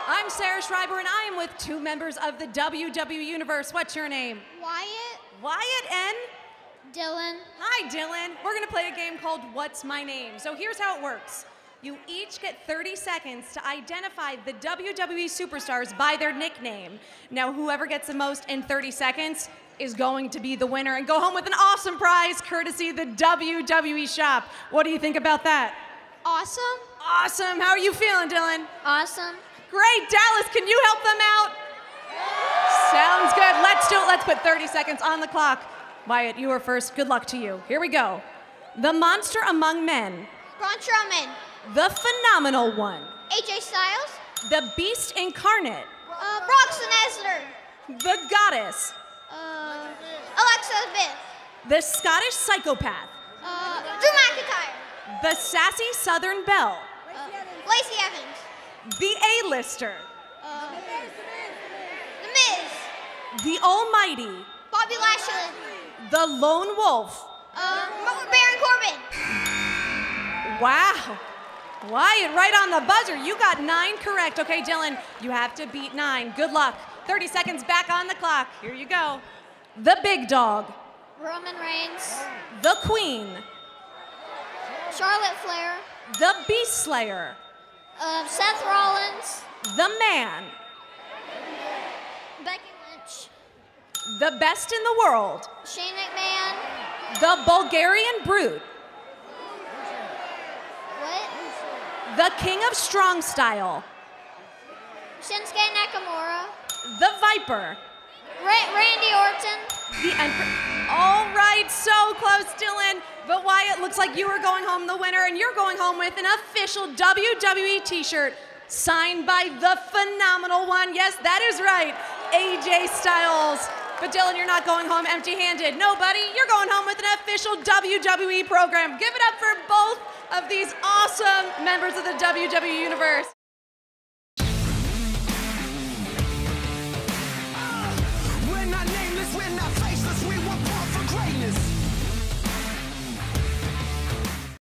I'm Sarah Schreiber, and I am with two members of the WWE Universe. What's your name? Wyatt. Wyatt and? Dylan. Hi, Dylan. We're going to play a game called What's My Name? So here's how it works. You each get 30 seconds to identify the WWE superstars by their nickname. Now, whoever gets the most in 30 seconds is going to be the winner and go home with an awesome prize courtesy of the WWE shop. What do you think about that? Awesome. Awesome. How are you feeling, Dylan? Awesome. Great. Dallas, can you help them out? Sounds good. Let's do it. Let's put 30 seconds on the clock. Wyatt, you are first. Good luck to you. Here we go. The monster among men. Braun Strowman. The phenomenal one. AJ Styles. The beast incarnate. Brock Lesnar. The goddess. Alexa Bliss. The Scottish psychopath. Drew McIntyre. The sassy Southern belle. Lacey Evans. The A-lister. The Miz. The almighty. Bobby Lashley. The lone wolf. Baron Corbin. Wow. Wyatt, right on the buzzer. You got 9 correct. Okay, Dylan, you have to beat 9. Good luck. 30 seconds back on the clock. Here you go. The big dog. Roman Reigns. The queen. Charlotte Flair. The beast slayer. Seth Rollins. The man. Becky Lynch. The best in the world. Shane McMahon. The Bulgarian brute. What? The king of strong style. Shinsuke Nakamura. The viper. Randy Orton. The emperor. All right, so close, Dylan. But Wyatt, looks like you are going home the winner, and you're going home with an official WWE t-shirt signed by the phenomenal one. Yes, that is right, AJ Styles. But Dylan, you're not going home empty-handed. No, buddy, you're going home with an official WWE program. Give it up for both of these awesome members of the WWE Universe.